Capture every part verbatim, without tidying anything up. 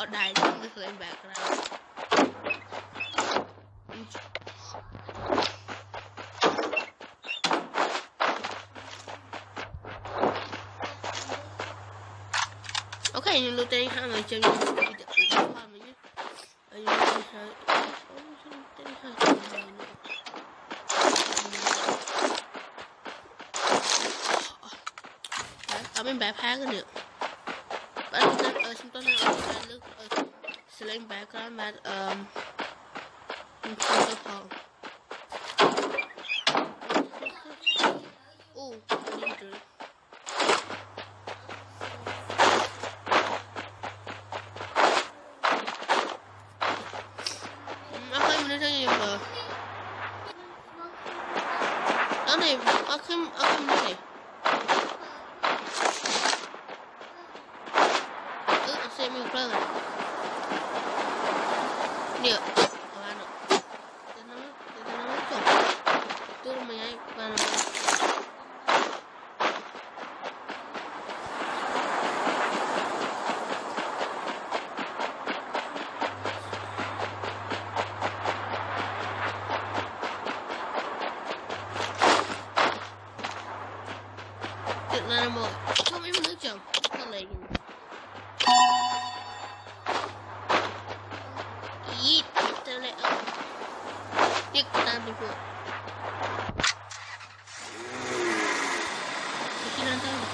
bỏ đài xong cái lên bạc ra. Ok, nhưng lưu tên hai người chơi như thế này được qua mình nhé. Ở như thế này. Ở bên bạc phá cái được. Bạn chúng ta ở chúng ta đang ở cái nước ở sling bạc ra mà ờm không có phòng. Ô, đi rồi. Nó thấy gì mà đó này ở cái ở cái này ừ xem mình plug này được vào nó để nó để nó chụp tôi mình ấy vào nó là một không em nước chồng cái này ít tới lại ở tiếc ta đi vừa cái này thôi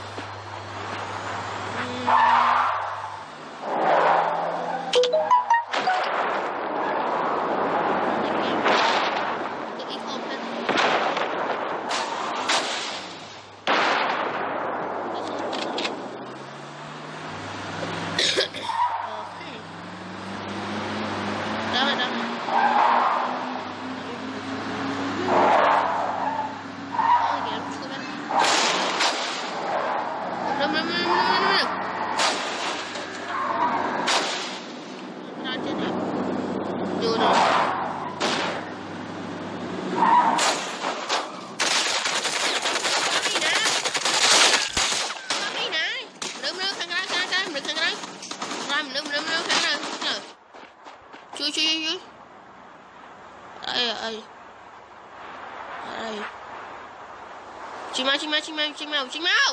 chui chui chui đây đây đây chim mau chim mau chim mau chim mau chim mau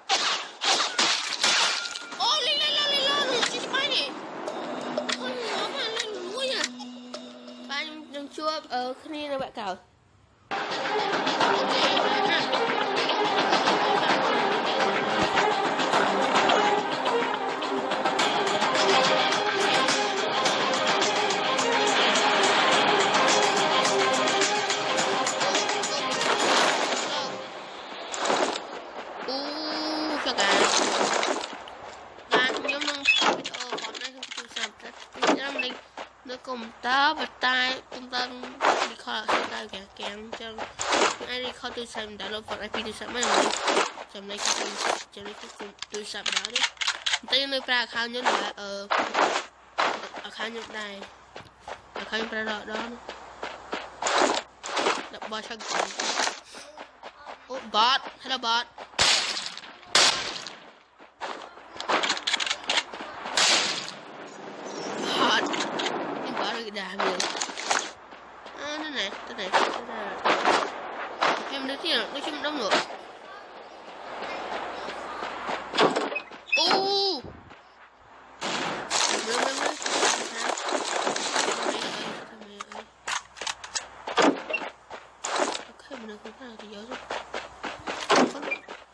ô lên lên lên lên lên chim bay nè ôi nó mà lên núi à bạn đừng chua ở cái này là bạn cào cùng ta và tai chúng ta đi kho là ta kẻ kèm cho những ai đi kho tôi xem đã lâu phần i pê tôi xem mấy lần trong đây cái trong đây cái tôi xem đó đấy tới nơi pra khao nhớ là ở ở khao nhớ này ở khao nhớ đó đó đập bot sang oh bot hello bot bot cái đà miệng à, thế này thế này thế này em đến khi nào tôi chim đông nữa ô ok mình được không phải thì nhớ rồi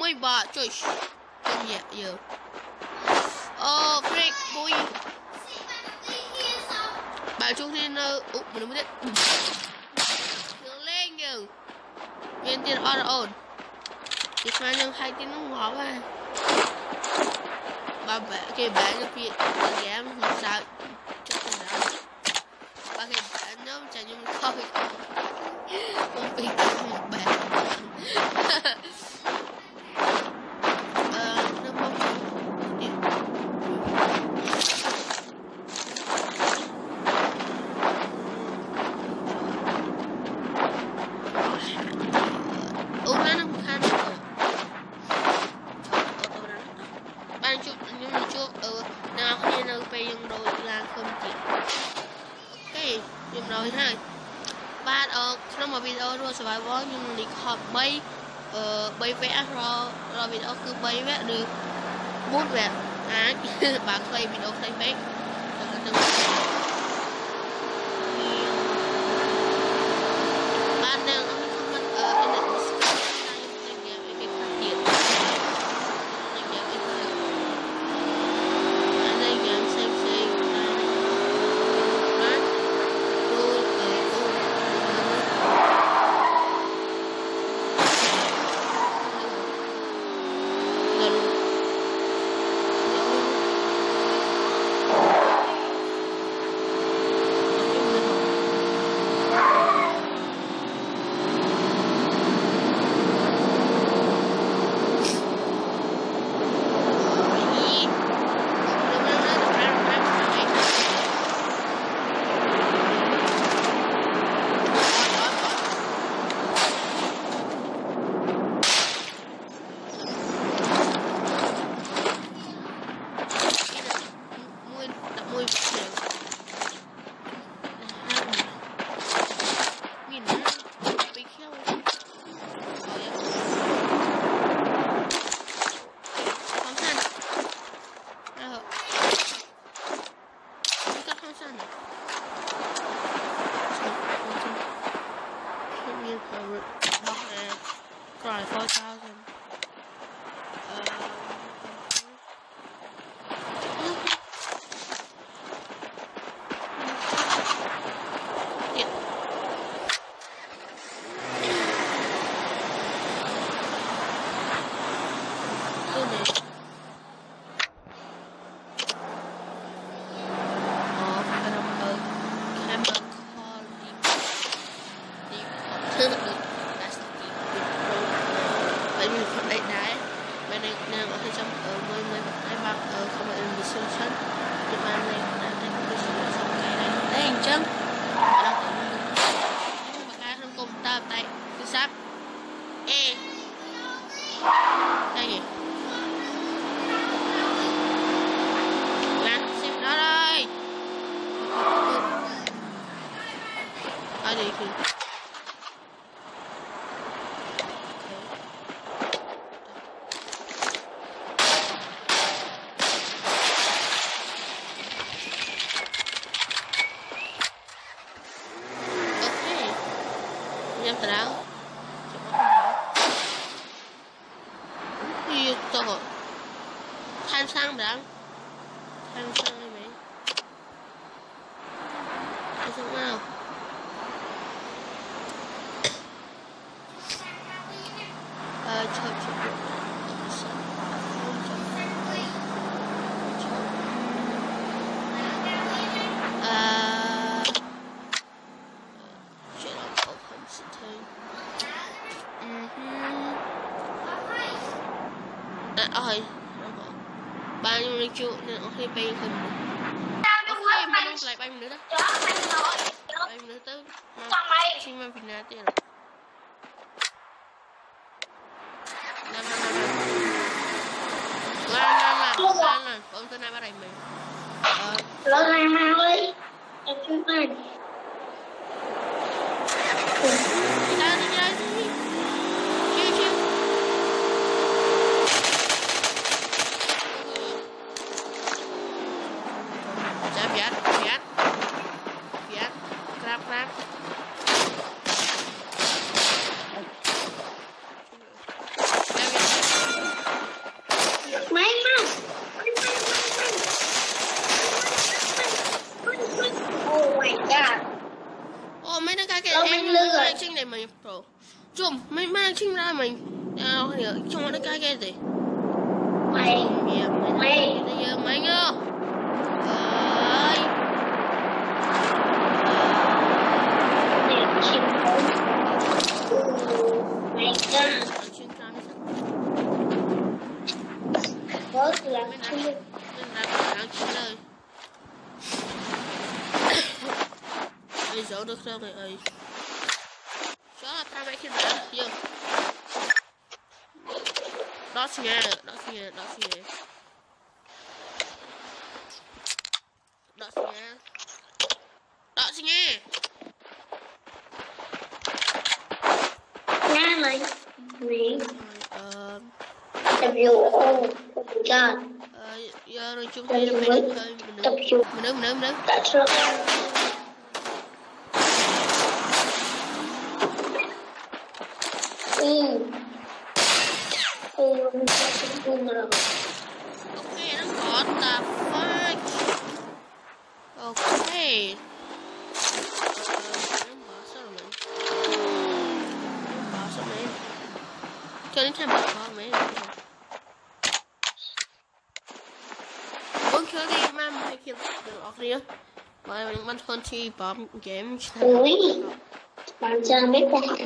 mười ba trời không nhẹ giờ ờ break boy bạn chung thì nó úp mình mới biết lên kìa viên tiền on on thì mà nhưng hai tiếng nó ngó vào ba bé cái bé cái việc game không sao chắc là ba cái bé nó chạy nhưng không không bị một bé rồi ha ba ở trong một video rồi sẽ có nhưng lịch họp bay ờ bay vẽ rồi rồi video cứ bay vẽ được bút vẽ á bạn quay video quay vẽ bạn đang comment ở cái này Right, four thousand. Uh, yeah. Goodness. Oh, I'm a camera call deep. Deep. That's the deep. Bởi vì phần đấy đá bên này đang ở trong ở mới mới hai bạc ở không phải là sân sân thì mà này đang thành cái sân sân cái này đấy hình chân và cái không cùng ta tay cứ sắp e đây gì lan xem đó đây ở đây thì em terang itu than sang berang than sang này mấy than sang nào ờ chờ chờ ơi bao nhiêu linh trụ nên ok bay không ok mà nó lại bay nữa đó bay nữa tới xin mang Việt Nam tiền làm làm làm làm làm làm làm con tôi nay bắt đầu mình lớn hai mang đi em chưa tay đi ra đi ra đi chiêu chiêu Viết, viết, viết, grab, grab. Viết, viết. Ồ mấy đứa cái kia em mấy đang chinh này mình pro chùm mấy mấy đang chinh ra mình trong mấy đứa cái kia gì mày mày bây giờ mày nhá ơi để chim mày ra bớt là chim mình làm chim lời ai giấu được sao này ấy đó là ta mấy khi nào chưa đó nghe đó nghe đó nghe đó nghe đó nghe nha mày mày ờ tập yoga god ờ giờ rồi chúng ta đi mình tập yoga mình đứng mình đứng mình đứng that's right ừ ừ mình sẽ cùng rồi okay nó có the fuck okay cho đến thêm một con mấy bốn chơi đi mà mình kia được ở kia mà mình mình hơn chi bấm game ui bạn cha mấy bạn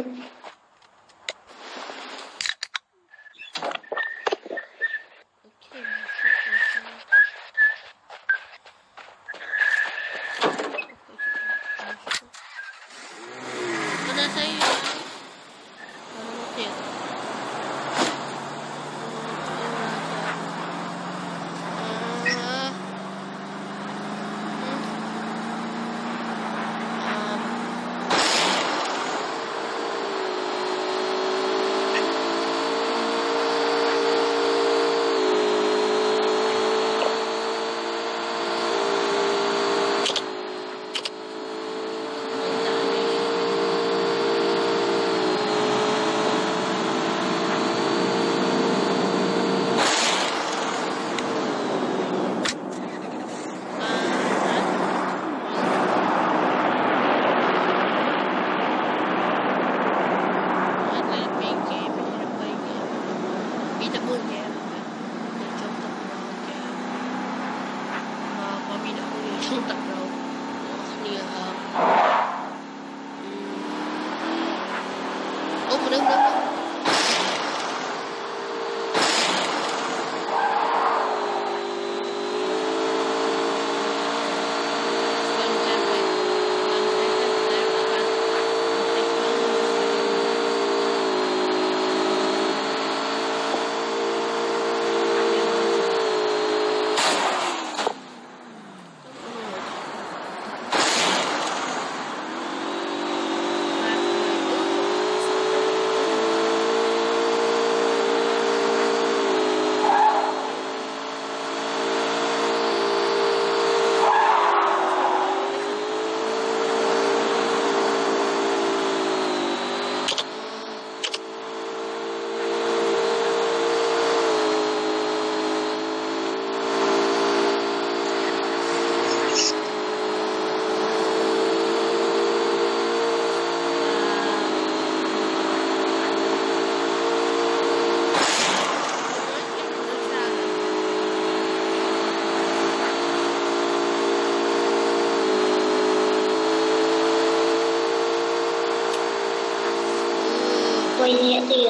quay nhẹ tiền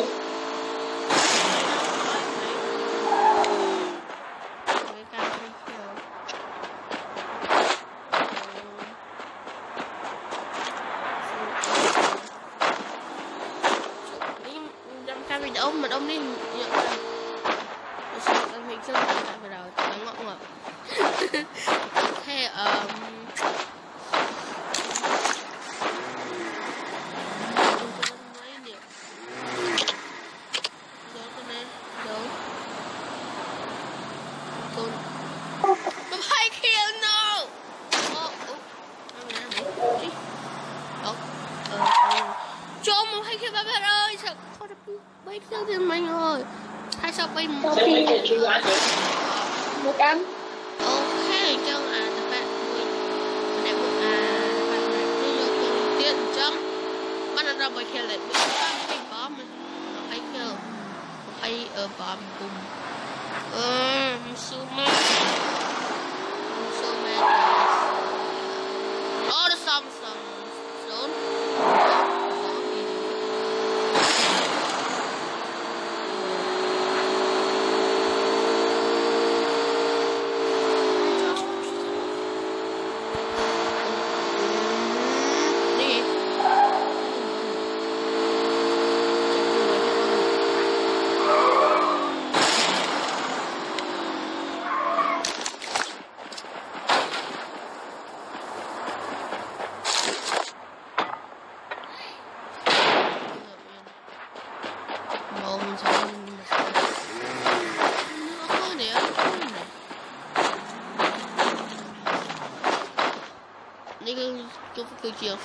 mình ôm mình ôm đi nhận ra mình chưa làm về đầu nó ngọn ngọt thế um mấy theo tiền mình rồi hai sao bay một một trăm ok cho à các bạn để một à bạn này đi vô hiện chẳng bạn đã ra bài kia lại bị cái bom ai kêu ai ở bom bùm ờ so mad so mad oh the song song zone Tôi phải cười chiều.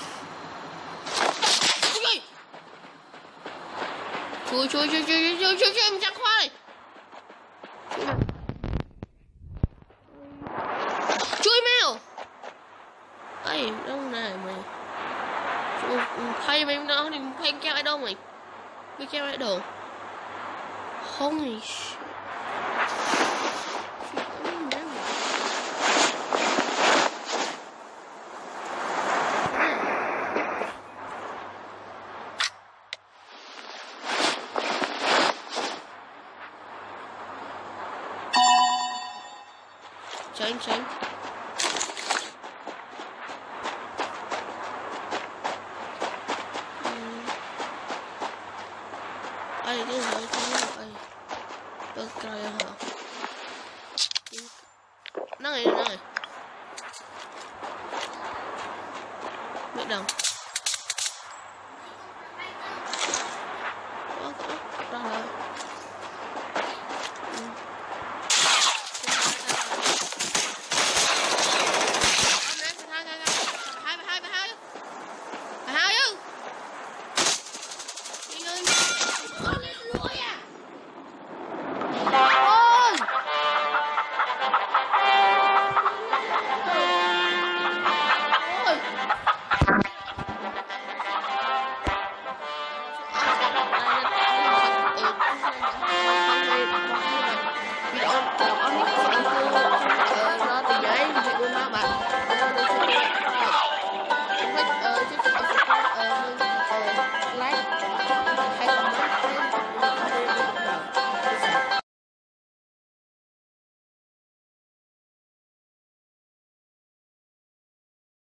Chui chui chui chui chui chui chui mình chẳng khoa này. Chui mèo. Ấy đâu này mày. Hay mày nó thì hay keo ai đâu mày. Cái keo ai đâu. Holy shit. Tránh tránh ai cái gì cái ai được rồi hả năng này năng này biết đâu